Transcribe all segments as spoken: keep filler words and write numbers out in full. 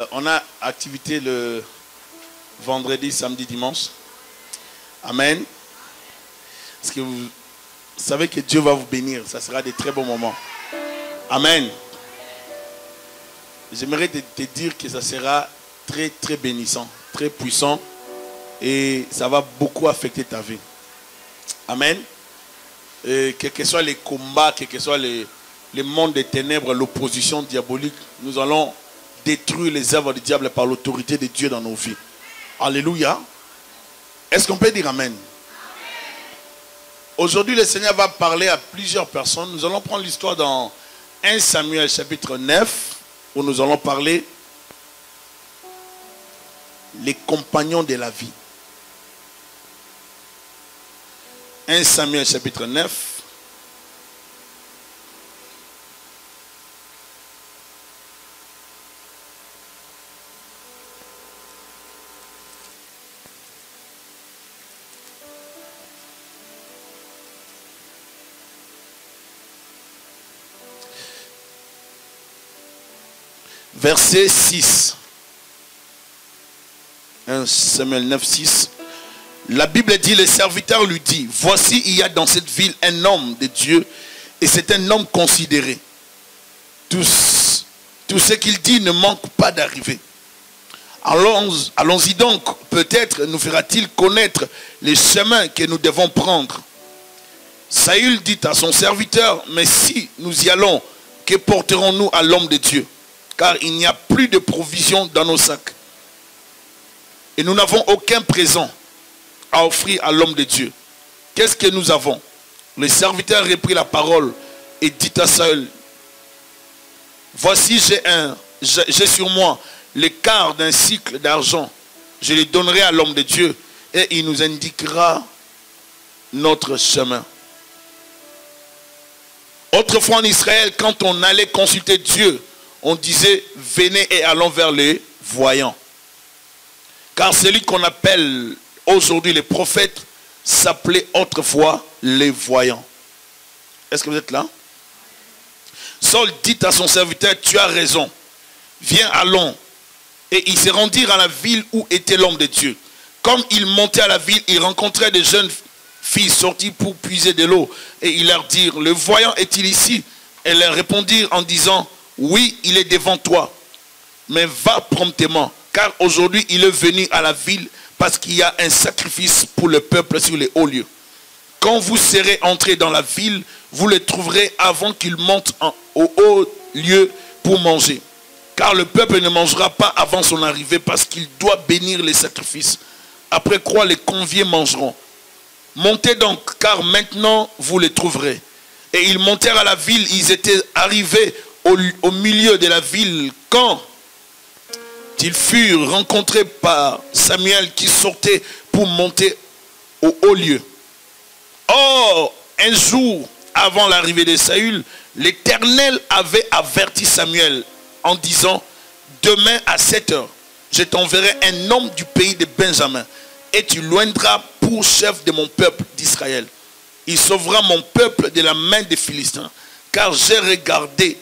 On a activité le vendredi, samedi, dimanche. Amen. Parce que vous savez que Dieu va vous bénir. Ça sera des très bons moments. Amen. J'aimerais te, te dire que ça sera très très bénissant, très puissant. Et ça va beaucoup affecter ta vie. Amen. Et quels que soient les combats, quels que soient les, les mondes des ténèbres, l'opposition diabolique, nous allons détruire les œuvres du diable par l'autorité de Dieu dans nos vies. Alléluia. Est-ce qu'on peut dire Amen? Aujourd'hui, le Seigneur va parler à plusieurs personnes. Nous allons prendre l'histoire dans premier Samuel chapitre neuf, où nous allons parler les compagnons de la vie. premier Samuel chapitre neuf. Verset six. premier Samuel neuf, six. La Bible dit, le serviteur lui dit, voici, il y a dans cette ville un homme de Dieu, et c'est un homme considéré. Tout, tout ce qu'il dit ne manque pas d'arriver. Allons, allons-y donc, peut-être nous fera-t-il connaître les chemins que nous devons prendre. Saül dit à son serviteur, mais si nous y allons, que porterons-nous à l'homme de Dieu? Car il n'y a plus de provisions dans nos sacs. Et nous n'avons aucun présent à offrir à l'homme de Dieu. Qu'est-ce que nous avons? Le serviteur reprit la parole et dit à Saül, voici j'ai un, j'ai sur moi le quart d'un cycle d'argent. Je le donnerai à l'homme de Dieu et il nous indiquera notre chemin. Autrefois en Israël, quand on allait consulter Dieu, on disait, venez et allons vers les voyants. Car celui qu'on appelle aujourd'hui les prophètes s'appelait autrefois les voyants. Est-ce que vous êtes là? Saul dit à son serviteur, tu as raison. Viens, allons. Et ils se rendirent à la ville où était l'homme de Dieu. Comme ils montaient à la ville, ils rencontraient des jeunes filles sorties pour puiser de l'eau. Et ils leur dirent, le voyant est-il ici? Et leur répondirent en disant, oui, il est devant toi, mais va promptement, car aujourd'hui il est venu à la ville parce qu'il y a un sacrifice pour le peuple sur les hauts lieux. Quand vous serez entrés dans la ville, vous le trouverez avant qu'il monte en, au haut lieu pour manger. Car le peuple ne mangera pas avant son arrivée parce qu'il doit bénir les sacrifices. Après quoi les conviés mangeront. Montez donc, car maintenant vous les trouverez. Et ils montèrent à la ville, ils étaient arrivés Au, au milieu de la ville, quand ils furent rencontrés par Samuel qui sortait pour monter au haut lieu. Or, un jour avant l'arrivée de Saül, l'Éternel avait averti Samuel en disant, demain à sept heures, je t'enverrai un homme du pays de Benjamin et tu loindras pour chef de mon peuple d'Israël. Il sauvera mon peuple de la main des Philistins, car j'ai regardé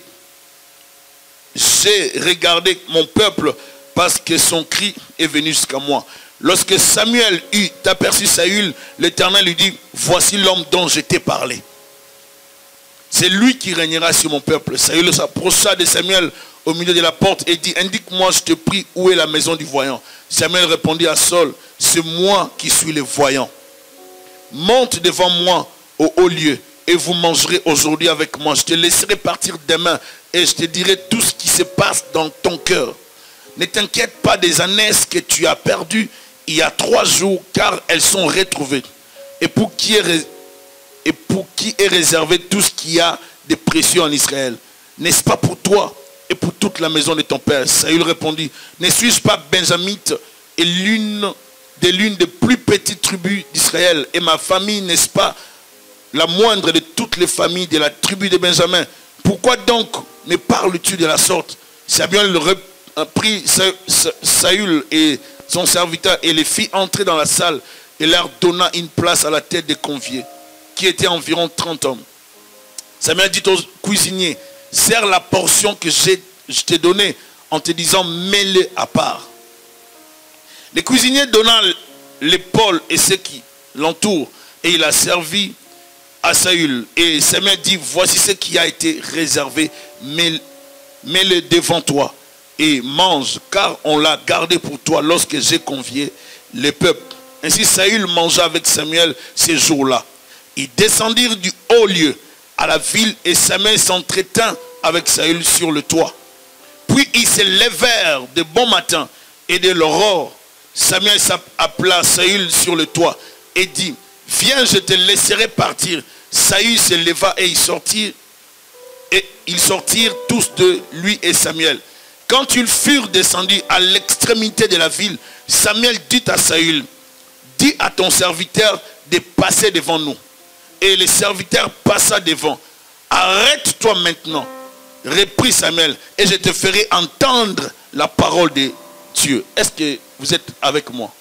J'ai regardé mon peuple parce que son cri est venu jusqu'à moi. Lorsque Samuel eut aperçu Saül, l'Éternel lui dit, voici l'homme dont je t'ai parlé. C'est lui qui régnera sur mon peuple. Saül s'approcha de Samuel au milieu de la porte et dit, indique-moi, je te prie, où est la maison du voyant? Samuel répondit à Saul, c'est moi qui suis le voyant. Monte devant moi au haut lieu et vous mangerez aujourd'hui avec moi. Je te laisserai partir demain et je te dirai tout ce qui se passe dans ton cœur. Ne t'inquiète pas des ânesses que tu as perdues il y a trois jours, car elles sont retrouvées. Et pour qui est, et pour qui est réservé tout ce qu'il y a de précieux en Israël? N'est-ce pas pour toi et pour toute la maison de ton père? Saül répondit, ne suis-je pas benjamite et l'une de l'une des plus petites tribus d'Israël? Et ma famille, n'est-ce pas la moindre de toutes les familles de la tribu de Benjamin? Pourquoi donc me parles-tu de la sorte? Samuel prit Saül et son serviteur et les fit entrer dans la salle et leur donna une place à la tête des conviés, qui étaient environ trente hommes. Samuel dit au cuisinier, sers la portion que je t'ai donnée en te disant mets-le à part. Le cuisinier donna l'épaule et ceux qui l'entourent, et il a servi à Saül. Et Samuel dit, voici ce qui a été réservé, mets-le devant toi et mange, car on l'a gardé pour toi lorsque j'ai convié le peuple. Ainsi Saül mangea avec Samuel ces jours-là. Ils descendirent du haut lieu à la ville et Samuel s'entretint avec Saül sur le toit. Puis ils se levèrent de bon matin et de l'aurore. Samuel appela Saül sur le toit et dit, viens, je te laisserai partir. Saül se leva et ils sortirent, et ils sortirent tous de lui et Samuel. Quand ils furent descendus à l'extrémité de la ville, Samuel dit à Saül, dis à ton serviteur de passer devant nous. Et le serviteur passa devant. Arrête-toi maintenant, reprit Samuel, et je te ferai entendre la parole de Dieu. Est-ce que vous êtes avec moi?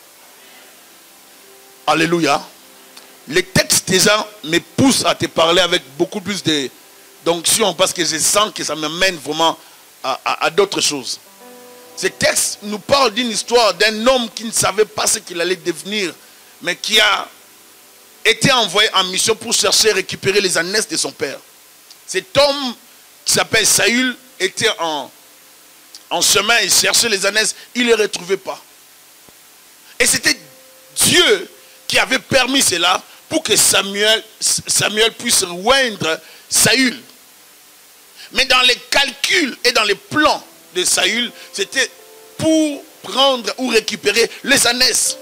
Alléluia. Les textes déjà me poussent à te parler avec beaucoup plus d'onction parce que je sens que ça m'amène vraiment à, à, à d'autres choses. Ces textes nous parlent d'une histoire d'un homme qui ne savait pas ce qu'il allait devenir, mais qui a été envoyé en mission pour chercher à récupérer les ânesses de son père. Cet homme qui s'appelle Saül était en, en chemin et cherchait les ânesses, il ne les retrouvait pas. Et c'était Dieu qui avait permis cela pour que Samuel, Samuel puisse rejoindre Saül. Mais dans les calculs et dans les plans de Saül, c'était pour prendre ou récupérer les ânesses.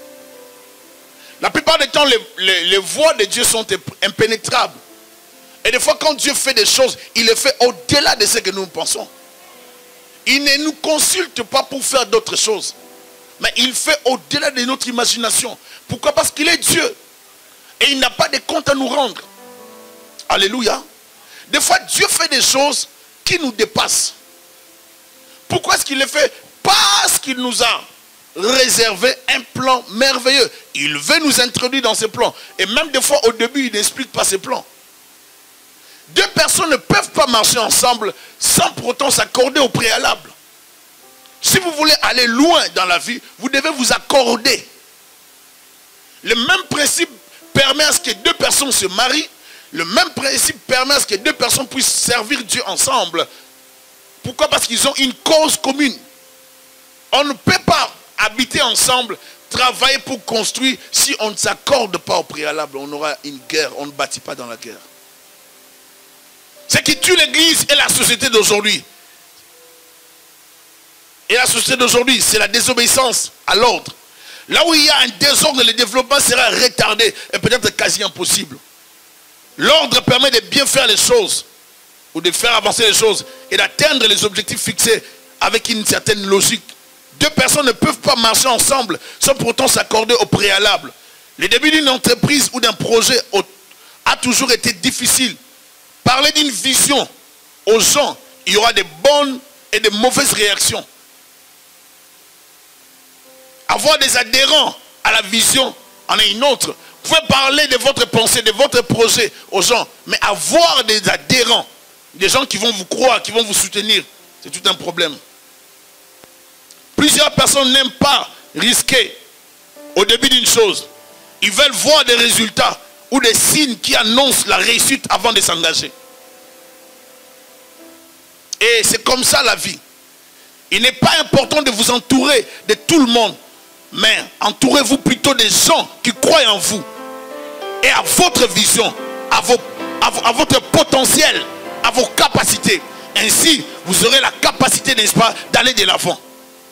La plupart du temps, les, les, les voies de Dieu sont impénétrables. Et des fois, quand Dieu fait des choses, il les fait au-delà de ce que nous pensons. Il ne nous consulte pas pour faire d'autres choses. Mais il fait au-delà de notre imagination. Pourquoi? Parce qu'il est Dieu. Et il n'a pas de compte à nous rendre. Alléluia. Des fois, Dieu fait des choses qui nous dépassent. Pourquoi est-ce qu'il les fait? Parce qu'il nous a réservé un plan merveilleux. Il veut nous introduire dans ces plans. Et même des fois, au début, il n'explique pas ces plans. Deux personnes ne peuvent pas marcher ensemble sans pour autant s'accorder au préalable. Si vous voulez aller loin dans la vie, vous devez vous accorder. Le même principe permet à ce que deux personnes se marient. Le même principe permet à ce que deux personnes puissent servir Dieu ensemble. Pourquoi? Parce qu'ils ont une cause commune. On ne peut pas habiter ensemble, travailler pour construire, si on ne s'accorde pas au préalable. On aura une guerre, on ne bâtit pas dans la guerre. Ce qui tue l'église et la société d'aujourd'hui. Et la société d'aujourd'hui, c'est la désobéissance à l'ordre. Là où il y a un désordre, le développement sera retardé et peut-être quasi impossible. L'ordre permet de bien faire les choses, ou de faire avancer les choses, et d'atteindre les objectifs fixés avec une certaine logique. Deux personnes ne peuvent pas marcher ensemble sans pourtant s'accorder au préalable. Le début d'une entreprise ou d'un projet a toujours été difficile. Parler d'une vision aux gens, il y aura des bonnes et des mauvaises réactions. Avoir des adhérents à la vision en est une autre. Vous pouvez parler de votre pensée, de votre projet aux gens, mais avoir des adhérents, des gens qui vont vous croire, qui vont vous soutenir, c'est tout un problème. Plusieurs personnes n'aiment pas risquer au début d'une chose. Ils veulent voir des résultats ou des signes qui annoncent la réussite avant de s'engager. Et c'est comme ça la vie. Il n'est pas important de vous entourer de tout le monde, mais entourez-vous plutôt des gens qui croient en vous et à votre vision, à, vos, à, à votre potentiel, à vos capacités. Ainsi, vous aurez la capacité, n'est-ce pas, d'aller de l'avant.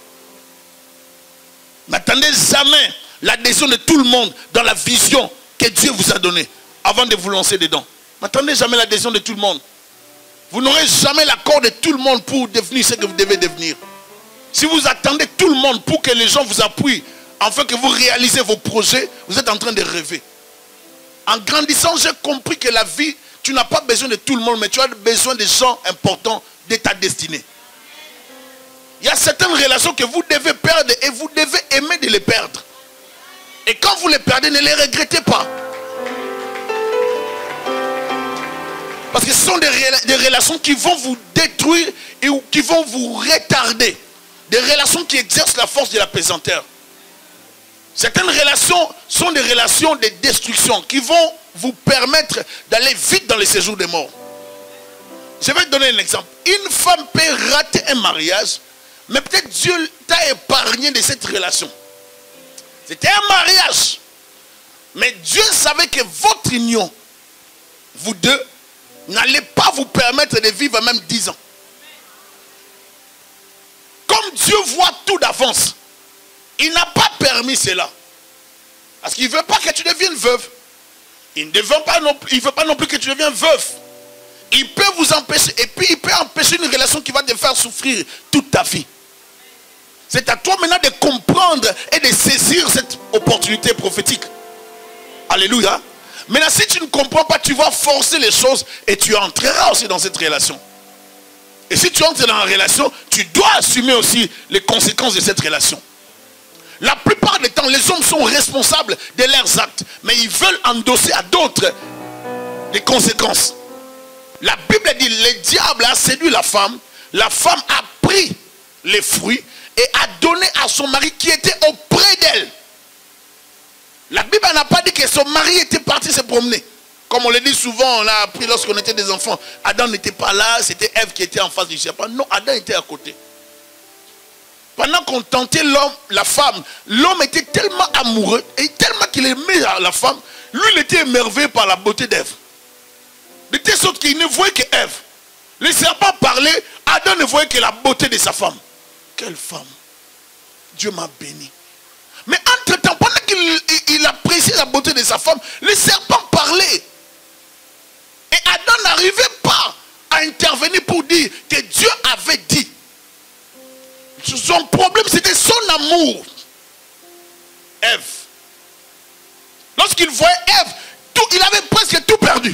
N'attendez jamais l'adhésion de tout le monde dans la vision que Dieu vous a donnée avant de vous lancer dedans. N'attendez jamais l'adhésion de tout le monde. Vous n'aurez jamais l'accord de tout le monde pour devenir ce que vous devez devenir. Si vous attendez tout le monde pour que les gens vous appuient, afin que vous réalisez vos projets, vous êtes en train de rêver. En grandissant, j'ai compris que la vie, tu n'as pas besoin de tout le monde, mais tu as besoin des gens importants de ta destinée. Il y a certaines relations que vous devez perdre et vous devez aimer de les perdre. Et quand vous les perdez, ne les regrettez pas. Parce que ce sont des, des relations qui vont vous détruire et qui vont vous retarder. des relations qui exercent la force de la pesanteur. Certaines relations sont des relations de destruction qui vont vous permettre d'aller vite dans le séjour des morts. Je vais te donner un exemple. Une femme peut rater un mariage, mais peut-être Dieu t'a épargné de cette relation. C'était un mariage. Mais Dieu savait que votre union, vous deux, n'allait pas vous permettre de vivre même dix ans. Comme Dieu voit tout d'avance, il n'a pas permis cela. Parce qu'il ne veut pas que tu deviennes veuve. Il ne veut pas non plus, il veut pas non plus que tu deviennes veuve. Il peut vous empêcher, et puis il peut empêcher une relation qui va te faire souffrir toute ta vie. C'est à toi maintenant de comprendre et de saisir cette opportunité prophétique. Alléluia. Maintenant, si tu ne comprends pas, tu vas forcer les choses et tu entreras aussi dans cette relation. Et si tu entres dans la relation, tu dois assumer aussi les conséquences de cette relation. La plupart des temps, les hommes sont responsables de leurs actes, mais ils veulent endosser à d'autres les conséquences. La Bible dit, le diable a séduit la femme, la femme a pris les fruits et a donné à son mari qui était auprès d'elle. La Bible n'a pas dit que son mari était parti se promener. Comme on le dit souvent, on a appris lorsqu'on était des enfants. Adam n'était pas là, c'était Ève qui était en face du serpent. Non, Adam était à côté. Pendant qu'on tentait l'homme, la femme, l'homme était tellement amoureux et tellement qu'il aimait la femme, lui il était émerveillé par la beauté d'Ève. De telle sorte qu'il ne voyait que Ève. Le serpent parlait, Adam ne voyait que la beauté de sa femme. Quelle femme! Dieu m'a béni. Mais entre-temps, pendant qu'il il, il appréciait la beauté de sa femme, le serpent parlait. Et Adam n'arrivait pas à intervenir pour dire que Dieu avait dit. Son problème, c'était son amour. Ève. Lorsqu'il voyait Ève, tout, il avait presque tout perdu.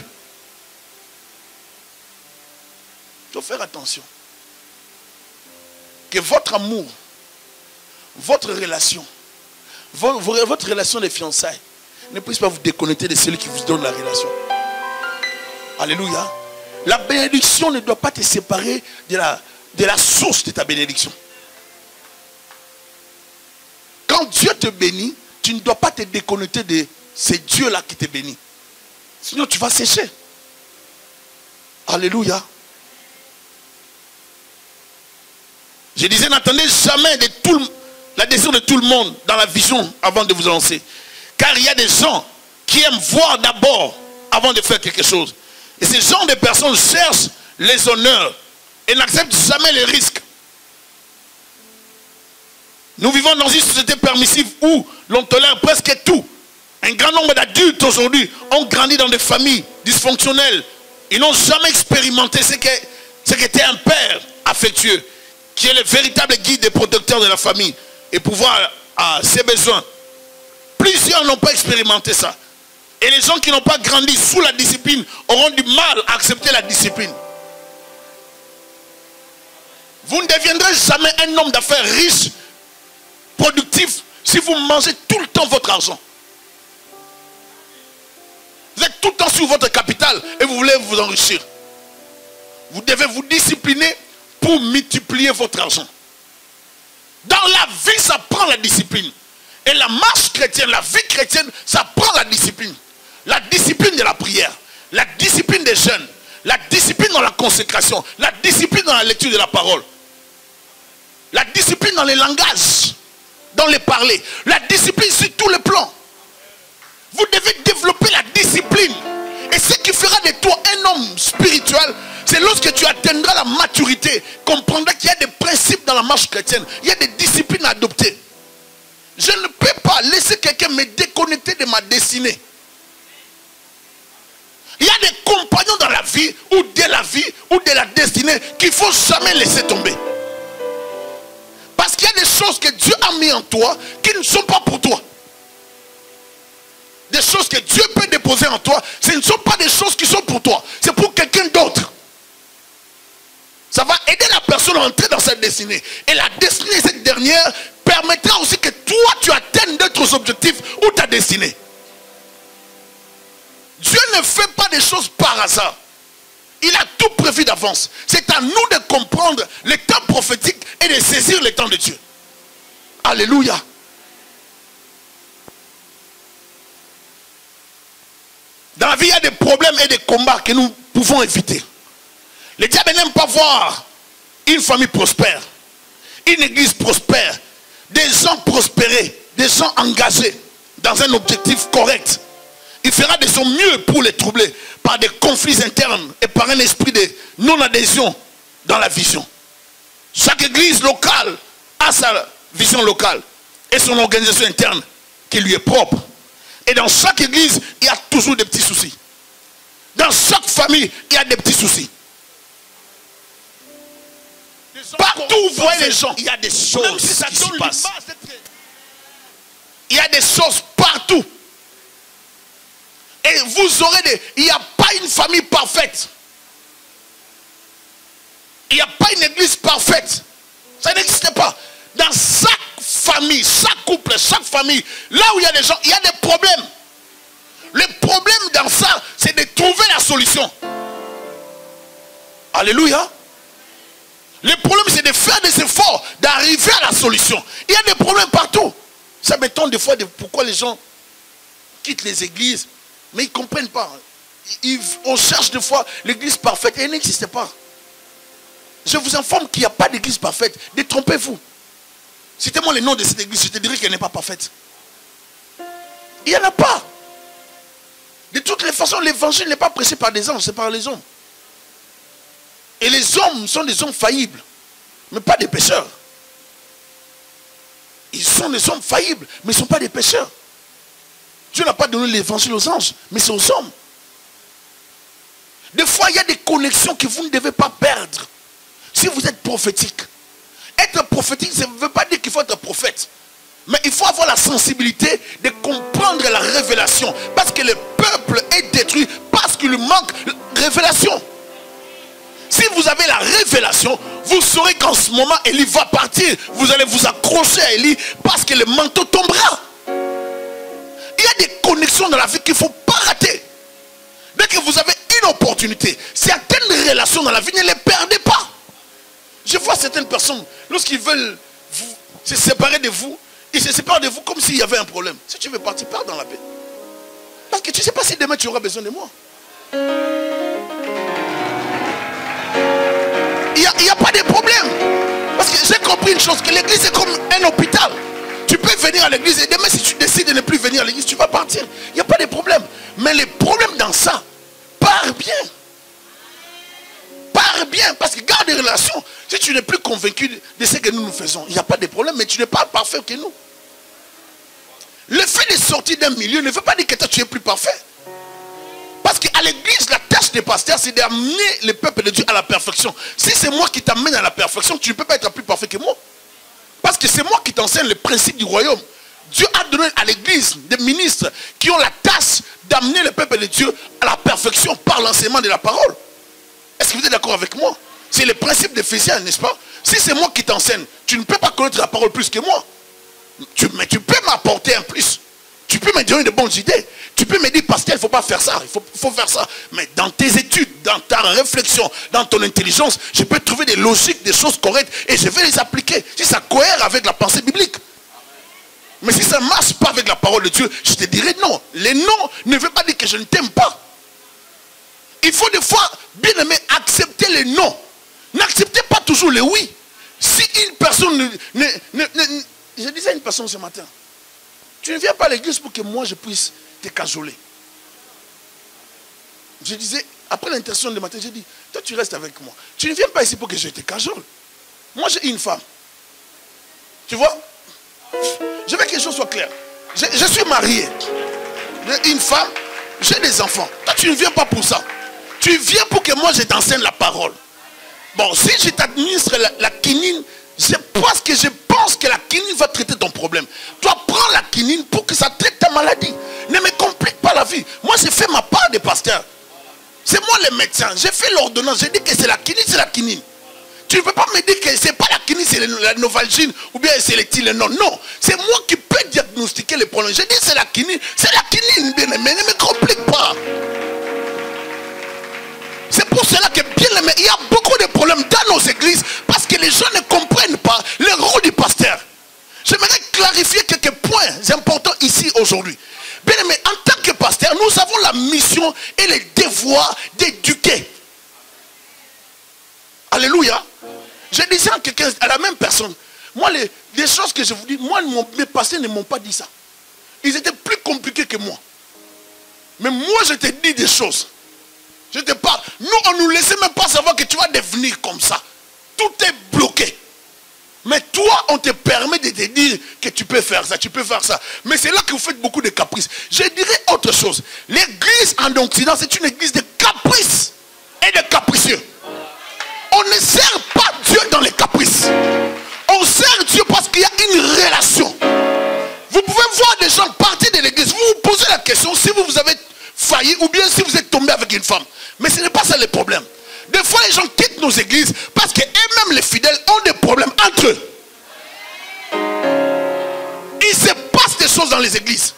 Il faut faire attention. Que votre amour, votre relation, votre relation de fiançailles ne puisse pas vous déconnecter de celui qui vous donne la relation. Alléluia. La bénédiction ne doit pas te séparer de la, de la source de ta bénédiction. Quand Dieu te bénit, tu ne dois pas te déconnecter de ce Dieu-là qui te bénit. Sinon tu vas sécher. Alléluia. Je disais, n'attendez jamais de tout le, la décision de tout le monde dans la vision avant de vous lancer. Car il y a des gens qui aiment voir d'abord avant de faire quelque chose. Et ces gens de personnes cherchent les honneurs et n'acceptent jamais les risques. Nous vivons dans une société permissive où l'on tolère presque tout. Un grand nombre d'adultes aujourd'hui ont grandi dans des familles dysfonctionnelles. Ils n'ont jamais expérimenté ce qu'était ce qu'était un père affectueux, qui est le véritable guide et protecteur de la famille et pouvoir à ses besoins. Plusieurs n'ont pas expérimenté ça. Et les gens qui n'ont pas grandi sous la discipline auront du mal à accepter la discipline. Vous ne deviendrez jamais un homme d'affaires riche, productif, si vous mangez tout le temps votre argent. Vous êtes tout le temps sur votre capital et vous voulez vous enrichir. Vous devez vous discipliner pour multiplier votre argent. Dans la vie, ça prend la discipline. Et la marche chrétienne, la vie chrétienne, ça prend la discipline. La discipline de la prière, la discipline des jeûnes, la discipline dans la consécration, la discipline dans la lecture de la parole, la discipline dans les langages, dans les parler, la discipline sur tous les plans. Vous devez développer la discipline. Et ce qui fera de toi un homme spirituel, c'est lorsque tu atteindras la maturité, comprendras qu'il y a des principes dans la marche chrétienne, il y a des disciplines à adopter. Je ne peux pas laisser quelqu'un me déconnecter de ma destinée. Il y a des compagnons dans la vie, ou de la vie, ou de la destinée, qu'il ne faut jamais laisser tomber. Parce qu'il y a des choses que Dieu a mis en toi, qui ne sont pas pour toi. Des choses que Dieu peut déposer en toi, ce ne sont pas des choses qui sont pour toi. C'est pour quelqu'un d'autre. Ça va aider la personne à entrer dans sa destinée. Et la destinée, cette dernière, permettra aussi que toi, tu atteignes d'autres objectifs ou ta destinée. Dieu ne fait pas des choses par hasard. Il a tout prévu d'avance. C'est à nous de comprendre le temps prophétique et de saisir le temps de Dieu. Alléluia. Dans la vie, il y a des problèmes et des combats que nous pouvons éviter. Le diable n'aime pas voir une famille prospère, une église prospère, des gens prospérer, des gens engagés dans un objectif correct. Il fera de son mieux pour les troubler par des conflits internes et par un esprit de non-adhésion dans la vision. Chaque église locale a sa vision locale et son organisation interne qui lui est propre. Et dans chaque église, il y a toujours des petits soucis. Dans chaque famille, il y a des petits soucis. Partout où vous voyez les gens, il y a des choses qui se passent. Il y a des choses partout. Et vous aurez des... Il n'y a pas une famille parfaite. Il n'y a pas une église parfaite. Ça n'existe pas. Dans chaque famille, chaque couple, chaque famille, là où il y a des gens, il y a des problèmes. Le problème dans ça, c'est de trouver la solution. Alléluia. Le problème, c'est de faire des efforts, d'arriver à la solution. Il y a des problèmes partout. Ça m'étonne des fois de pourquoi les gens quittent les églises, mais ils ne comprennent pas. Ils, on cherche des fois l'église parfaite et elle n'existe pas. Je vous informe qu'il n'y a pas d'église parfaite. Détrompez-vous. Citez-moi le nom de cette église, je te dirai qu'elle n'est pas parfaite. Il n'y en a pas. De toutes les façons, l'évangile n'est pas prêché par des anges, c'est par les hommes. Et les hommes sont des hommes faillibles, mais pas des pécheurs. Ils sont des hommes faillibles, mais ils ne sont pas des pécheurs. Dieu n'a pas donné l'évangile aux anges, mais c'est aux hommes. Des fois, il y a des connexions que vous ne devez pas perdre. Si vous êtes prophétique, être prophétique, ça ne veut pas dire qu'il faut être prophète. Mais il faut avoir la sensibilité de comprendre la révélation. Parce que le peuple est détruit parce qu'il lui manque la révélation. Si vous avez la révélation, vous saurez qu'en ce moment, Élie va partir. Vous allez vous accrocher à Élie parce que le manteau tombera. Il y a des connexions dans la vie qu'il ne faut pas rater. Dès que vous avez une opportunité, certaines relations dans la vie, ne les perdez pas. Je vois certaines personnes, lorsqu'ils veulent vous, se séparer de vous, ils se séparent de vous comme s'il y avait un problème. Si tu veux partir, pars dans la paix. Parce que tu ne sais pas si demain tu auras besoin de moi. Il n'y a, a pas de problème. Parce que j'ai compris une chose, que l'église est comme un hôpital. Tu peux venir à l'église et demain si tu décides de ne plus venir à l'église, tu vas partir. Il n'y a pas de problème. Mais le problème dans ça, pars bien. Pars bien, parce que garde des relations. Si tu n'es plus convaincu de ce que nous nous faisons, il n'y a pas de problème, mais tu n'es pas parfait que nous. Le fait de sortir d'un milieu ne veut pas dire que toi tu es plus parfait. Parce qu'à l'église, la tâche des pasteurs, c'est d'amener le peuple de Dieu à la perfection. Si c'est moi qui t'amène à la perfection, tu ne peux pas être plus parfait que moi. Parce que c'est moi qui t'enseigne le principe du royaume. Dieu a donné à l'église des ministres qui ont la tâche d'amener le peuple de Dieu à la perfection par l'enseignement de la parole. Est-ce que vous êtes d'accord avec moi? C'est le principe d'Éphésiens, n'est-ce pas? Si c'est moi qui t'enseigne, tu ne peux pas connaître la parole plus que moi. Tu, mais tu peux m'apporter un plus. Tu peux me donner de bonnes idées. Tu peux me dire, pasteur, il ne faut pas faire ça, il faut, faut faire ça. Mais dans tes études, dans ta réflexion, dans ton intelligence, je peux trouver des logiques, des choses correctes et je vais les appliquer. Si ça cohère avec la pensée biblique. Mais si ça ne marche pas avec la parole de Dieu, je te dirai non. Les non ne veut pas dire que je ne t'aime pas. Il faut des fois, bien aimé, accepter les non. N'acceptez pas toujours les oui. Si une personne ne, ne, ne, ne... Je disais à une personne ce matin, tu ne viens pas à l'église pour que moi je puisse te cajoler. Je disais, après l'intercession de matin, j'ai dit, toi tu restes avec moi. Tu ne viens pas ici pour que je te cajole. Moi j'ai une femme. Tu vois? Je veux que les choses soient claires. Je, je suis marié. J'ai une femme, j'ai des enfants. Toi tu ne viens pas pour ça. Tu viens pour que moi je t'enseigne la parole. Bon, si je t'administre la, la quinine, c'est parce que je pense que la quinine va traiter ton problème. Toi, prends la quinine pour que ça traite ta maladie. Ne me complique pas la vie. Moi, j'ai fait ma part de pasteur. C'est moi le médecin. J'ai fait l'ordonnance. J'ai dit que c'est la quinine, c'est la quinine. Tu ne peux pas me dire que c'est pas la quinine, c'est la novalgine ou bien c'est le Tylenol. Non, c'est moi qui peux diagnostiquer les problèmes. J'ai dit c'est la quinine, c'est la quinine, bien aimé. Ne me complique pas. C'est pour cela voilà que bien aimé, il y a beaucoup de problèmes dans nos églises parce que les gens ne comprennent pas le rôle du pasteur. J'aimerais clarifier quelques points importants ici aujourd'hui. Bien aimé, en tant que pasteur, nous avons la mission et le devoir d'éduquer. Alléluia. Je disais à quelqu'un, à la même personne, moi, les, les choses que je vous dis, moi, mon, mes pasteurs ne m'ont pas dit ça. Ils étaient plus compliqués que moi. Mais moi, je te dis des choses. Je te parle. Nous, on ne nous laissait même pas savoir que tu vas devenir comme ça. Tout est bloqué. Mais toi, on te permet de te dire que tu peux faire ça, tu peux faire ça. Mais c'est là que vous faites beaucoup de caprices. Je dirais autre chose. L'église en Occident, c'est une église de caprices et de capricieux. On ne sert pas Dieu dans les caprices. On sert Dieu parce qu'il y a une relation. Vous pouvez voir des gens partir de l'église. Vous vous posez la question si vous, vous avez failli ou bien si vous êtes tombé avec une femme. Mais ce n'est pas ça le problème. Des fois, les gens quittent nos églises parce qu'eux-mêmes, les fidèles, ont des problèmes entre eux. Il se passe des choses dans les églises.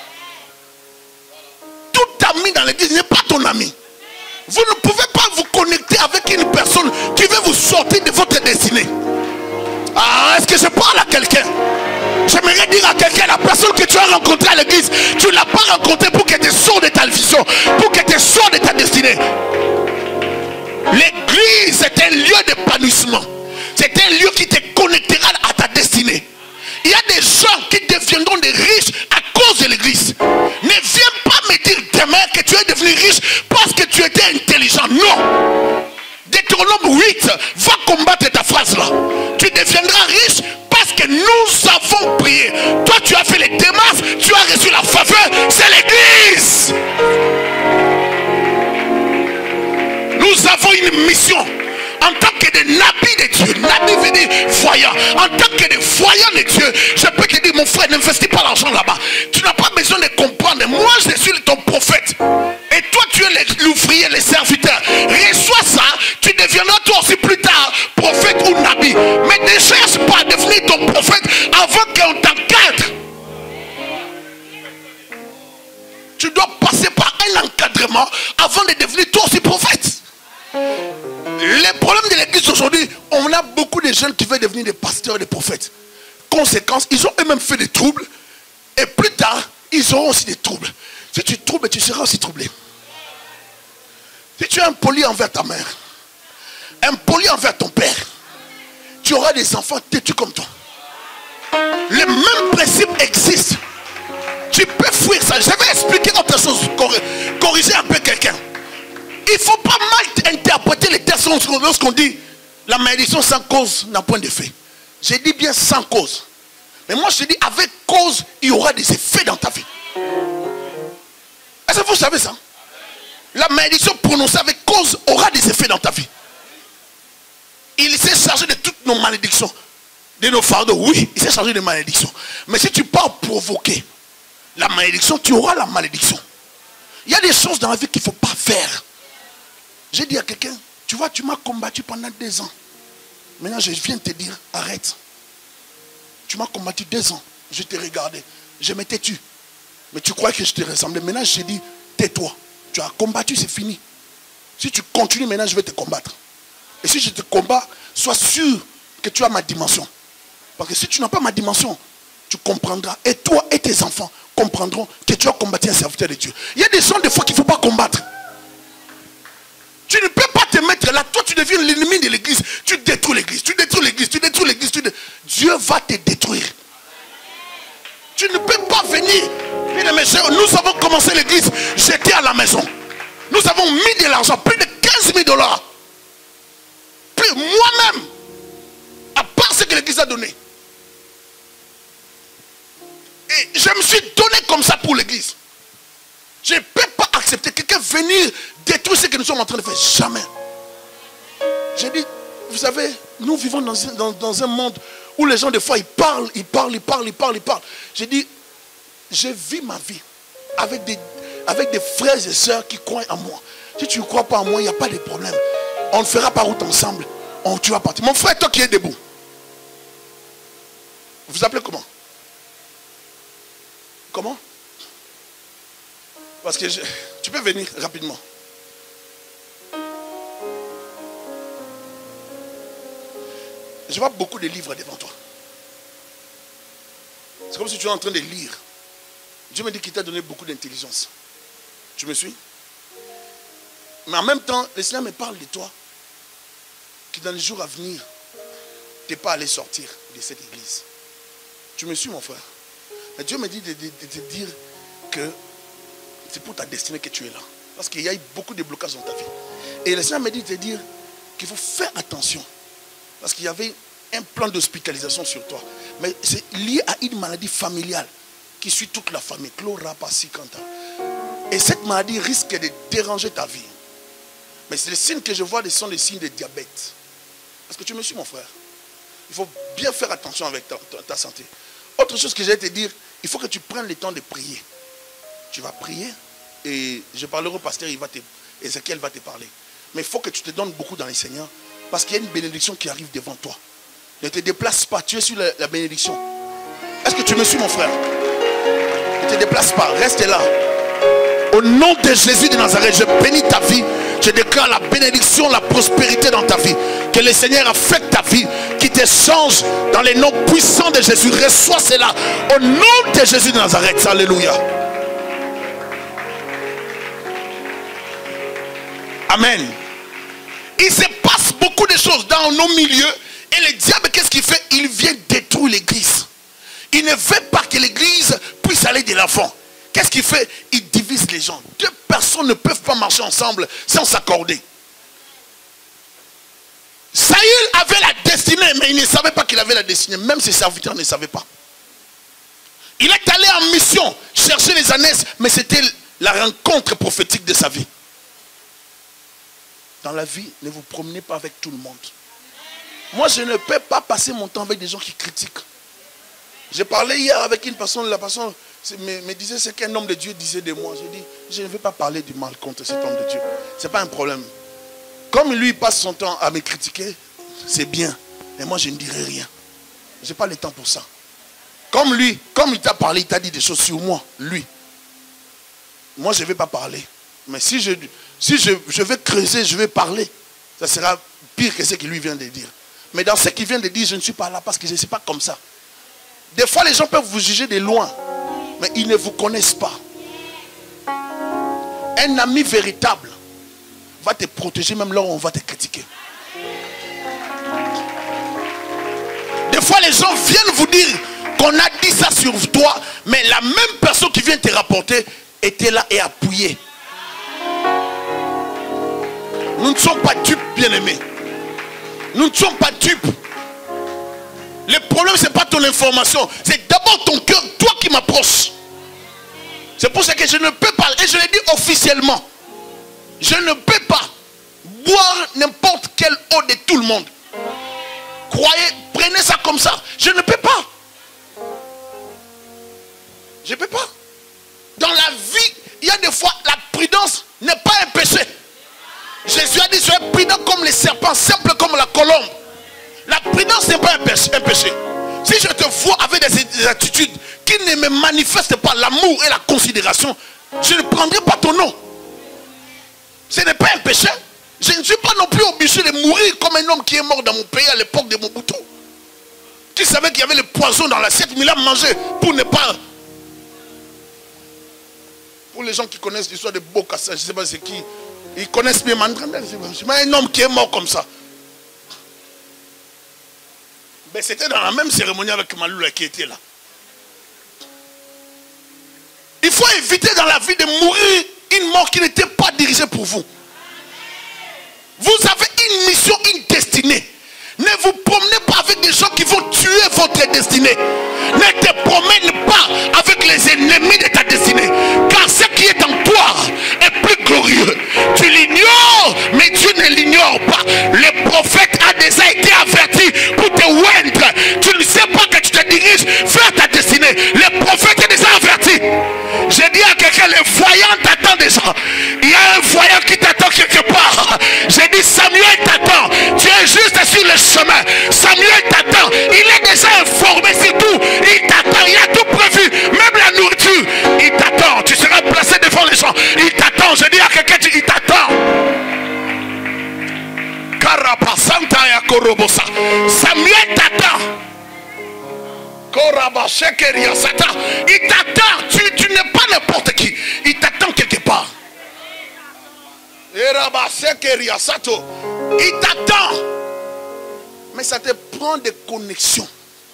Tout ami dans l'église n'est pas ton ami. Vous ne pouvez pas vous connecter avec une personne qui veut vous sortir de votre destinée. Ah, est-ce que je parle à quelqu'un? J'aimerais dire à quelqu'un, la personne que tu as rencontrée à l'église, tu ne l'as pas rencontrée pour qu'elle te sorte de ta vision, pour qu'elle te sorte de ta destinée. L'église, c'est un lieu d'épanouissement. C'est un lieu qui te connectera à ta destinée. Il y a des gens qui deviendront des riches à cause de l'église. Ne viens pas me dire demain que tu es devenu riche parce que tu étais intelligent. Non. Deutéronome huit va combattre ta phrase là. Tu deviendras riche parce que nous avons prié. Toi, tu as fait les démarches, tu as reçu la faveur. C'est l'église. Nous avons une mission. En tant que des nabis de Dieu, nabi veut dire voyant. En tant que des voyants de Dieu, je peux te dire, mon frère, n'investis pas l'argent là-bas. Tu n'as pas besoin de comprendre. Moi, je suis ton prophète. Et toi, tu es l'ouvrier, le serviteur. Reçois ça, tu deviendras toi aussi plus tard prophète ou nabi. Mais ne cherche pas à devenir ton prophète avant qu'on t'encadre. Tu dois passer par un encadrement avant de devenir toi aussi prophète. Le problème de l'église aujourd'hui, on a beaucoup de jeunes qui veulent devenir des pasteurs et des prophètes. Conséquence, ils ont eux-mêmes fait des troubles. Et plus tard, ils auront aussi des troubles. Si tu troubles, tu seras aussi troublé. Si tu es impoli envers ta mère, impoli envers ton père, tu auras des enfants têtus comme toi. Le même principe existe. Tu peux fuir ça. Je vais expliquer autre chose, corriger un peu quelqu'un. Il ne faut pas mal interpréter les textes lorsqu'on dit la malédiction sans cause n'a point d'effet. J'ai dit bien sans cause. Mais moi je dis avec cause, il y aura des effets dans ta vie. Est-ce que vous savez ça? La malédiction prononcée avec cause aura des effets dans ta vie. Il s'est chargé de toutes nos malédictions, de nos fardeaux. Oui, il s'est chargé de malédictions. Mais si tu pars provoquer la malédiction, tu auras la malédiction. Il y a des choses dans la vie qu'il ne faut pas faire. J'ai dit à quelqu'un, tu vois, tu m'as combattu pendant deux ans. Maintenant, je viens de te dire, arrête. Tu m'as combattu deux ans. Je t'ai regardé. Je m'étais tué. Mais tu crois que je te ressemblais. Maintenant, je t'ai dit, tais-toi. Tu as combattu, c'est fini. Si tu continues, maintenant, je vais te combattre. Et si je te combats, sois sûr que tu as ma dimension. Parce que si tu n'as pas ma dimension, tu comprendras. Et toi et tes enfants comprendront que tu as combattu un serviteur de Dieu. Il y a des gens, des fois, qu'il ne faut pas combattre. Tu ne peux pas te mettre là. Toi, tu deviens l'ennemi de l'église. Tu détruis l'église. Tu détruis l'église. Tu détruis l'église. Dé... Dieu va te détruire. Tu ne peux pas venir. Nous avons commencé l'église. J'étais à la maison. Nous avons mis de l'argent. Plus de quinze mille dollars. Plus moi-même. À part ce que l'église a donné. Et je me suis donné comme ça pour l'église. Je ne peux pas accepter quelqu'un venir détruire ce que nous sommes en train de faire. Jamais. J'ai dit, vous savez, nous vivons dans, dans, dans un monde où les gens, des fois, ils parlent, ils parlent, ils parlent, ils parlent, ils parlent. J'ai dit, je vis ma vie avec des, avec des frères et sœurs qui croient en moi. Si tu ne crois pas en moi, il n'y a pas de problème. On ne fera pas route ensemble. On, tu vas partir. Mon frère, toi qui es debout. Vous appelez comment? Comment? Parce que je, tu peux venir rapidement. Je vois beaucoup de livres devant toi. C'est comme si tu es en train de lire. Dieu me dit qu'il t'a donné beaucoup d'intelligence. Tu me suis? Mais en même temps, le Seigneur me parle de toi. Que dans les jours à venir, tu n'es pas allé sortir de cette église. Tu me suis, mon frère? Mais Dieu me dit de, de, de te dire que c'est pour ta destinée que tu es là. Parce qu'il y a eu beaucoup de blocages dans ta vie. Et le Seigneur me dit de te dire qu'il faut faire attention. Parce qu'il y avait un plan d'hospitalisation sur toi. Mais c'est lié à une maladie familiale qui suit toute la famille. Et cette maladie risque de déranger ta vie. Mais c'est les signes que je vois, ce sont les signes de diabète. Est-ce que tu me suis, mon frère? Il faut bien faire attention avec ta, ta, ta santé. Autre chose que j'ai à te dire, il faut que tu prennes le temps de prier. Tu vas prier et je parlerai au pasteur, il va te, Ézéchiel va te parler. Mais il faut que tu te donnes beaucoup dans les Seigneurs parce qu'il y a une bénédiction qui arrive devant toi. Ne te déplace pas, tu es sur la, la bénédiction. Est-ce que tu me suis, mon frère? Ne te déplace pas, reste là. Au nom de Jésus de Nazareth, je bénis ta vie. Je déclare la bénédiction, la prospérité dans ta vie. Que le Seigneur affecte ta vie, qui te change dans les noms puissants de Jésus. Reçois cela au nom de Jésus de Nazareth. Alléluia. Amen. Il se passe beaucoup de choses dans nos milieux. Et le diable, qu'est-ce qu'il fait? Il vient détruire l'église. Il ne veut pas que l'église puisse aller de l'avant. Qu'est-ce qu'il fait? Il divise les gens. Deux personnes ne peuvent pas marcher ensemble sans s'accorder. Saül avait la destinée, mais il ne savait pas qu'il avait la destinée. Même ses serviteurs ne savaient pas. Il est allé en mission chercher les ânesses, mais c'était la rencontre prophétique de sa vie. Dans la vie, ne vous promenez pas avec tout le monde. Moi, je ne peux pas passer mon temps avec des gens qui critiquent. J'ai parlé hier avec une personne, la personne me, me disait ce qu'un homme de Dieu disait de moi. J'ai dit, je ne veux pas parler du mal contre cet homme de Dieu. Ce n'est pas un problème. Comme lui passe son temps à me critiquer, c'est bien. Mais moi, je ne dirai rien. Je n'ai pas le temps pour ça. Comme lui, comme il t'a parlé, il t'a dit des choses sur moi, lui. Moi, je ne vais pas parler. Mais si je, si je, je vais creuser, je vais parler. Ça sera pire que ce qu'il lui vient de dire. Mais dans ce qu'il vient de dire, je ne suis pas là parce que je ne suis pas comme ça. Des fois, les gens peuvent vous juger de loin, mais ils ne vous connaissent pas. Un ami véritable va te protéger même là où on va te critiquer. Des fois, les gens viennent vous dire qu'on a dit ça sur toi, mais la même personne qui vient te rapporter était là et appuyée. Nous ne sommes pas dupes, bien-aimés. Nous ne sommes pas dupes. Le problème, ce n'est pas ton information. C'est d'abord ton cœur, toi qui m'approches. C'est pour ça que je ne peux pas, et je l'ai dit officiellement, je ne peux pas boire n'importe quelle eau de tout le monde. Croyez, prenez ça comme ça. Je ne peux pas. Je ne peux pas. Dans la vie, il y a des fois, la prudence n'est pas un péché. Jésus a dit, soyez prudent comme les serpents, simple comme la colombe. La prudence n'est pas un péché, un péché. Si je te vois avec des, des attitudes qui ne me manifestent pas l'amour et la considération, je ne prendrai pas ton nom. Ce n'est pas un péché. Je ne suis pas non plus obligé de mourir comme un homme qui est mort dans mon pays à l'époque de Mobutu. Qui savait qu'il y avait le poison dans l'assiette, mais il a mangé pour ne pas... Pour les gens qui connaissent l'histoire de Bokassa, je ne sais pas c'est qui, ils connaissent bien Mandranda. C'est un homme qui est mort comme ça. Mais c'était dans la même cérémonie avec Maloula qui était là. Il faut éviter dans la vie de mourir une mort qui n'était pas dirigée pour vous. Vous avez une mission, une destinée. Ne vous promenez pas avec des gens qui vont tuer votre destinée. Ne te promène pas avec les ennemis de ta destinée. Car ce qui est en toi est plus glorieux. Tu l'ignores, mais Dieu ne l'ignore pas. Le prophète a déjà été averti pour te oindre. Tu ne sais pas que tu te diriges vers ta destinée. Le prophète est déjà averti. J'ai dit à quelqu'un, le voyant t'attend déjà. Il y a un voyant qui t'attend quelque part. J'ai dit, Samuel t'attend. Tu es juste sur le chemin. Samuel t'attend. Il est déjà informé sur tout. Il t'attend. Il a tout prévu. Même la nourriture. Il t'attend. Tu seras placé devant les gens. Il t'attend. Je dis à quelqu'un, il t'attend. Samuel t'attend. Il t'attend. Tu, tu n'es pas n'importe qui. Il t'attend quelque part. Il t'attend. Mais ça te prend des connexions.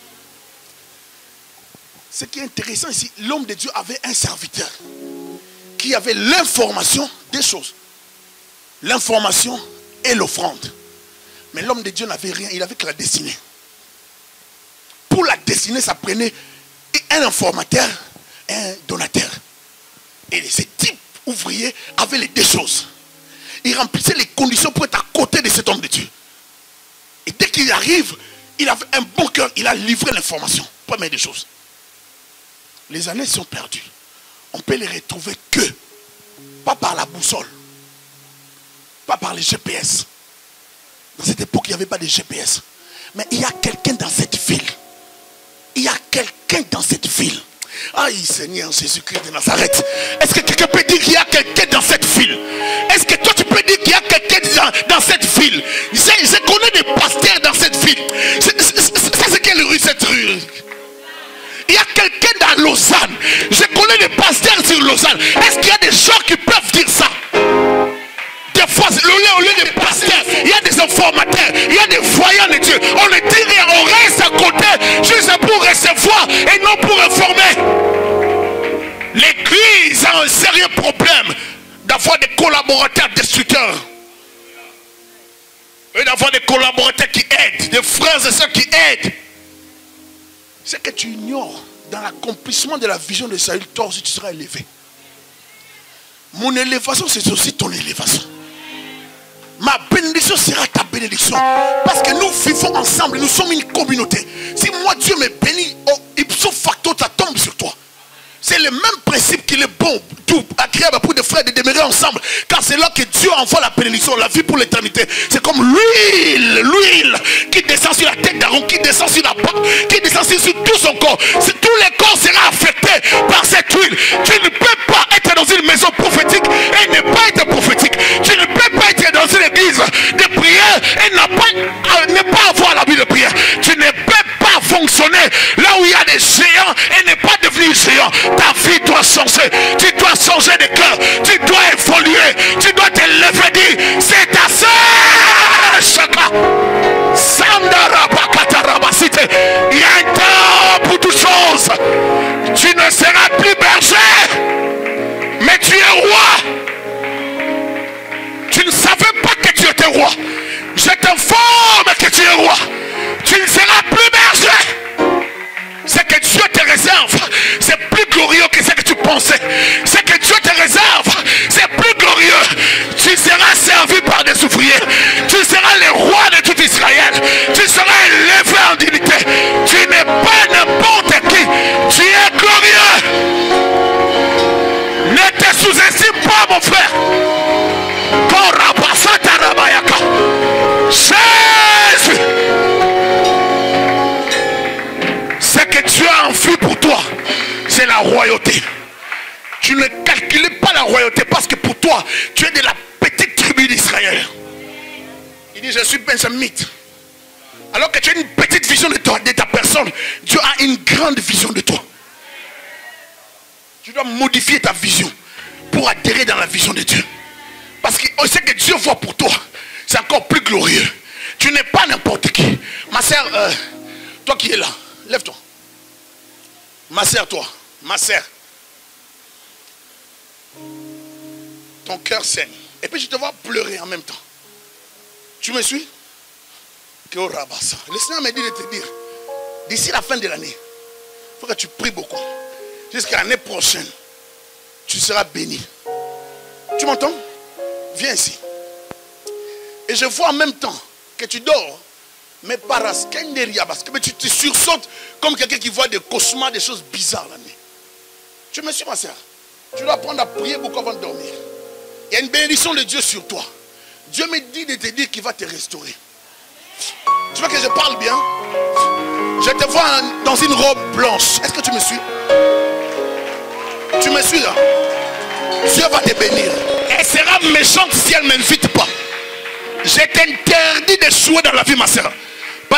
Ce qui est intéressant ici, l'homme de Dieu avait un serviteur qui avait l'information des choses. L'information et l'offrande. Mais l'homme de Dieu n'avait rien, il avait que la destinée. Pour la destinée, ça prenait un informateur et un donateur. Et ce type ouvrier avait les deux choses. Il remplissait les conditions pour être à côté de cet homme de Dieu. Et dès qu'il arrive, il avait un bon cœur, il a livré l'information. Première des choses. Les années sont perdues. On peut les retrouver que, pas par la boussole, pas par les G P S. Dans cette époque, il n'y avait pas de G P S. Mais il y a quelqu'un dans cette ville. Il y a quelqu'un dans cette ville. Aïe Seigneur Jésus-Christ de Nazareth. Est-ce que quelqu'un peut dire qu'il y a quelqu'un dans cette ville? Est-ce que toi tu peux dire qu'il y a quelqu'un dans, dans cette ville? Je, je connais des pasteurs dans cette ville. C'est ce quelle rue, cette rue? Il y a quelqu'un dans Lausanne. Je connais des pasteurs sur Lausanne. Est-ce qu'il y a des gens qui peuvent dire ça? Des fois, au lieu, au lieu des pasteurs, il y a des informateurs, il y a des voyants de Dieu. On ne dit rien, on reste à côté juste pour recevoir et non pour informer. L'église a un sérieux problème d'avoir des collaborateurs destructeurs. Et d'avoir des collaborateurs qui aident, des frères et sœurs qui aident. C'est que tu ignores dans l'accomplissement de la vision de Saül, toi aussi tu seras élevé. Mon élévation, c'est aussi ton élévation. Ma bénédiction sera ta bénédiction. Parce que nous vivons ensemble, nous sommes une communauté. Si moi Dieu me bénit, oh, ipso facto, ça tombe sur toi. C'est le même principe qu'il est bon, tout agréable pour des frères de demeurer ensemble. Car c'est là que Dieu envoie la bénédiction, la vie pour l'éternité. C'est comme l'huile, l'huile qui descend sur la tête d'Aaron, qui descend sur la barbe, qui descend sur tout son corps. Si tous les corps seront affectés par cette huile, tu ne peux pas être dans une maison prophétique et ne pas être prophétique. Tu ne peux pas être dans une église de prière et ne pas, ne pas avoir la vie de prière. Tu ne peux pas fonctionner là où il y a des géants et ne pas devenir géant. Ta vie doit changer. Tu dois changer de cœur. Tu dois évoluer. Tu dois te lever et dire, c'est ta sœur. Chaka. Il y a un temps pour toutes choses. Tu ne seras plus berger, mais tu es roi. Tu ne savais pas que tu étais roi. Je t'informe que tu es roi. Tu ne seras plus berger. C'est que Dieu te réserve, c'est plus glorieux que ce que tu pensais. C'est que Dieu te réserve, c'est plus glorieux. Tu seras servi par des ouvriers. Tu seras le roi de tout Israël. Tu seras élevé en dignité. Tu n'es pas n'importe qui. Tu es glorieux. Ne te sous-estime pas, mon frère. Jésus. Ce que Dieu a envie pour toi, c'est la royauté. Tu ne calcules pas la royauté parce que pour toi, tu es de la petite tribu d'Israël. Il dit, je suis benjamite. Alors que tu as une petite vision de toi, de ta personne, Dieu a une grande vision de toi. Tu dois modifier ta vision pour adhérer dans la vision de Dieu. Parce que ce que Dieu voit pour toi, c'est encore plus glorieux. Tu n'es pas n'importe qui. Ma soeur, euh, toi qui es là, lève-toi. Ma soeur, toi, ma soeur. Ton cœur saigne. Et puis je te vois pleurer en même temps. Tu me suis? Le Seigneur m'a dit de te dire, d'ici la fin de l'année, il faut que tu pries beaucoup. Jusqu'à l'année prochaine, tu seras béni. Tu m'entends? Viens ici. Et je vois en même temps que tu dors. Mais mais tu te sursautes comme quelqu'un qui voit des cauchemars, des choses bizarres la nuit. Tu me suis, ma soeur? Tu dois apprendre à prier beaucoup avant de dormir. Il y a une bénédiction de Dieu sur toi. Dieu me dit de te dire qu'il va te restaurer. Tu vois que je parle bien? Je te vois dans une robe blanche. Est-ce que tu me suis? Tu me suis là? Dieu va te bénir. Elle sera méchante si elle ne m'invite pas. Je t'interdis d'échouer dans la vie, ma soeur.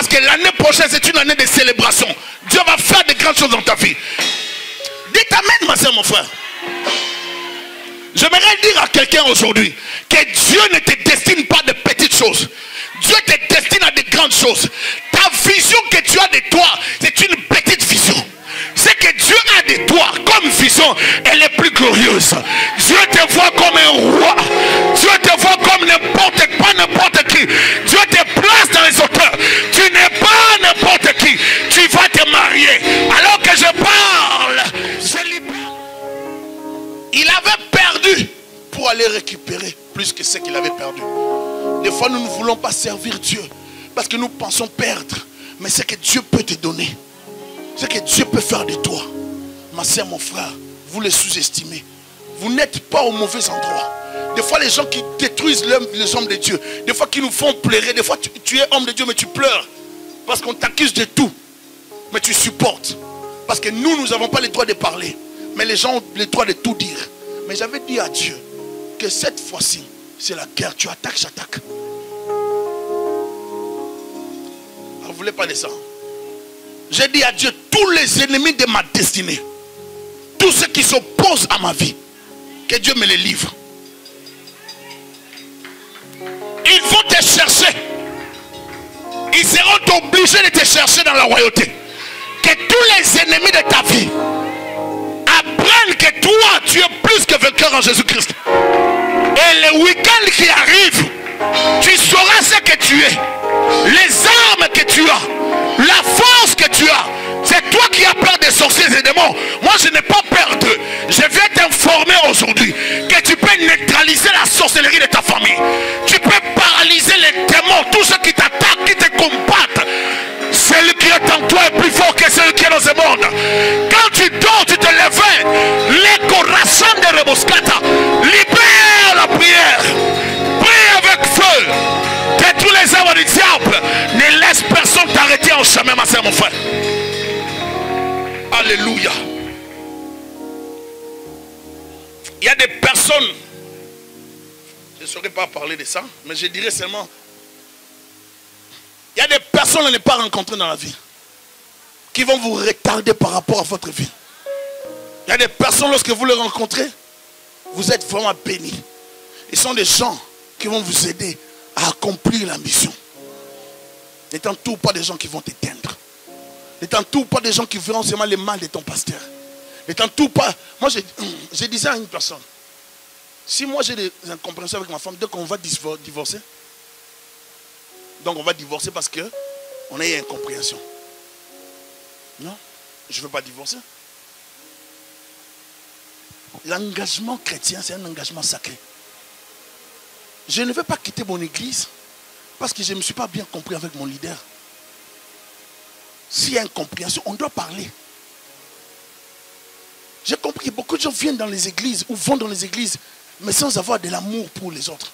Parce que l'année prochaine, c'est une année de célébration. Dieu va faire de grandes choses dans ta vie. Dites amen, ma soeur, mon frère. J'aimerais dire à quelqu'un aujourd'hui que Dieu ne te destine pas de petites choses. Dieu te destine à de grandes choses. Ta vision que tu as de toi, c'est une petite vision. C'est que Dieu a de toi comme vision, elle est plus glorieuse. Dieu te voit comme un roi. Dieu te voit comme n'importe pas n'importe qui. Dieu te place dans les hauteurs. Tu n'es pas n'importe qui. Tu vas te marier. Alors que je parle, je libère. Il avait perdu pour aller récupérer plus que ce qu'il avait perdu. Des fois, nous ne voulons pas servir Dieu parce que nous pensons perdre. Mais c'est que Dieu peut te donner. C'est que Dieu peut faire de toi. Ma soeur, mon frère, vous les sous-estimez. Vous n'êtes pas au mauvais endroit. Des fois, les gens qui détruisent les hommes de Dieu, des fois qui nous font pleurer, des fois tu, tu es homme de Dieu mais tu pleures. Parce qu'on t'accuse de tout. Mais tu supportes. Parce que nous, nous n'avons pas le droit de parler. Mais les gens ont le droit de tout dire. Mais j'avais dit à Dieu que cette fois-ci, c'est la guerre. Tu attaques, j'attaque. Vous ne voulez pas de ça. J'ai dit à Dieu, tous les ennemis de ma destinée, tous ceux qui s'opposent à ma vie, que Dieu me les livre. Ils vont te chercher. Ils seront obligés de te chercher dans la royauté. Que tous les ennemis de ta vie apprennent que toi, tu es plus que vainqueur en Jésus-Christ. Et le week-end qui arrive, tu sauras ce que tu es. Les armes que tu as, la force que tu as. C'est toi qui as peur des sorciers et des démons. Moi, je n'ai pas peur d'eux. Je viens t'informer aujourd'hui que tu peux neutraliser la sorcellerie de ta famille. Tu peux paralyser les démons, tous ceux qui t'attaquent, qui te combattent. Celui qui est en toi est plus fort que celui qui est dans ce monde. Quand tu dors, tu te lèves. L'écho rassemble de reboscata. Libère la prière. Prie avec feu. Que tous les œuvres du diable ne laissent personne t'arrêter en chemin, ma soeur, mon frère. Alléluia. Il y a des personnes, je ne saurais pas parler de ça, mais je dirais seulement, il y a des personnes à ne pas rencontrer dans la vie qui vont vous retarder par rapport à votre vie. Il y a des personnes, lorsque vous les rencontrez, vous êtes vraiment bénis. Ils sont des gens qui vont vous aider à accomplir la mission. N'étant tout pas des gens qui vont t'éteindre. N'étant tout pas des gens qui verront seulement le mal de ton pasteur. N'étant tout pas... Moi, je, je disais à une personne, si moi j'ai des incompréhensions avec ma femme, dès qu'on va divorcer, donc on va divorcer parce qu'on a eu incompréhension. Non, je ne veux pas divorcer. L'engagement chrétien, c'est un engagement sacré. Je ne veux pas quitter mon église parce que je ne me suis pas bien compris avec mon leader. S'il y a incompréhension, on doit parler. J'ai compris que beaucoup de gens viennent dans les églises ou vont dans les églises, mais sans avoir de l'amour pour les autres.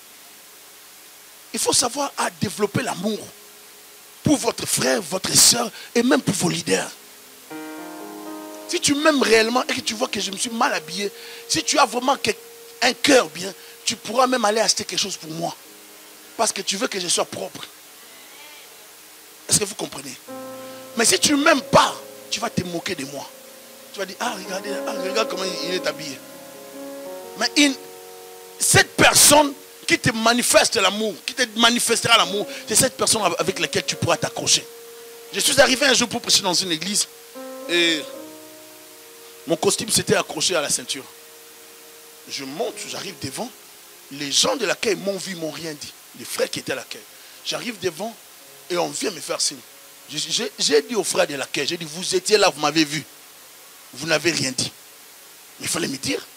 Il faut savoir à développer l'amour pour votre frère, votre soeur et même pour vos leaders. Si tu m'aimes réellement et que tu vois que je me suis mal habillé, si tu as vraiment un cœur bien, tu pourras même aller acheter quelque chose pour moi. Parce que tu veux que je sois propre. Est-ce que vous comprenez? Mais si tu ne m'aimes pas, tu vas te moquer de moi. Tu vas dire, ah regardez, ah, regarde comment il est habillé. Mais une, cette personne qui te manifeste l'amour, qui te manifestera l'amour, c'est cette personne avec laquelle tu pourras t'accrocher. Je suis arrivé un jour pour prêcher dans une église et mon costume s'était accroché à la ceinture. Je monte, j'arrive devant. Les gens de l'accueil m'ont vu, m'ont rien dit. Les frères qui étaient à l'accueil. J'arrive devant et on vient me faire signe. J'ai dit aux frères de l'accueil, j'ai dit, vous étiez là, vous m'avez vu. Vous n'avez rien dit. Mais il fallait me dire.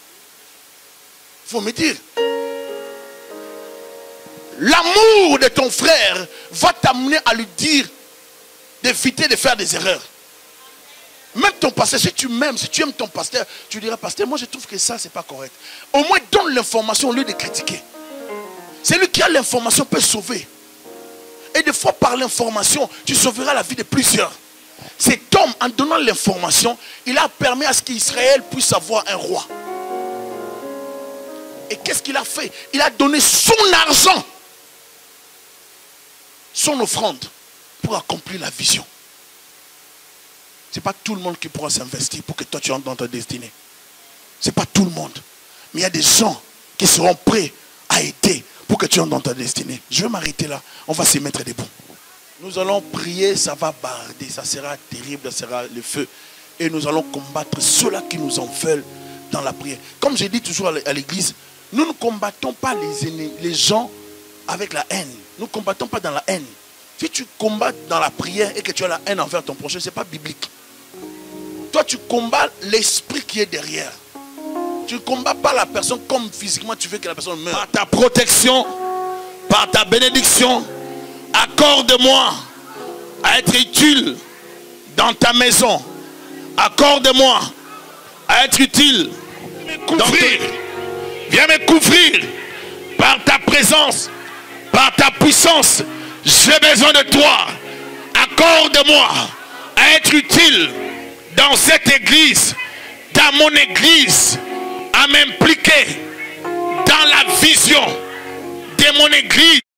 Il faut me dire. L'amour de ton frère va t'amener à lui dire d'éviter de faire des erreurs. Même ton pasteur, si tu m'aimes, si tu aimes ton pasteur, tu diras, pasteur, moi je trouve que ça, c'est pas correct. Au moins, donne l'information au lieu de critiquer. Celui qui a l'information peut sauver. Et des fois, par l'information, tu sauveras la vie de plusieurs. Cet homme, en donnant l'information, il a permis à ce qu'Israël puisse avoir un roi. Et qu'est-ce qu'il a fait? Il a donné son argent, son offrande, pour accomplir la vision. Ce n'est pas tout le monde qui pourra s'investir pour que toi tu entres dans ta destinée. Ce n'est pas tout le monde. Mais il y a des gens qui seront prêts à aider pour que tu entres dans ta destinée. Je vais m'arrêter là. On va se mettre debout. Nous allons prier, ça va barder, ça sera terrible, ça sera le feu. Et nous allons combattre ceux-là qui nous en veulent dans la prière. Comme je dis toujours à l'église, nous ne combattons pas les, ennemis, les gens avec la haine. Nous ne combattons pas dans la haine. Si tu combats dans la prière et que tu as la haine envers ton prochain, ce n'est pas biblique. Toi, tu combats l'esprit qui est derrière. Tu ne combats pas la personne comme physiquement tu veux que la personne meure. Par ta protection, par ta bénédiction, accorde-moi à être utile dans ta maison. Accorde-moi à être utile. Viens me couvrir. Viens me couvrir par ta présence, par ta puissance. J'ai besoin de toi. Accorde-moi à être utile dans cette église, dans mon église, à m'impliquer dans la vision de mon église.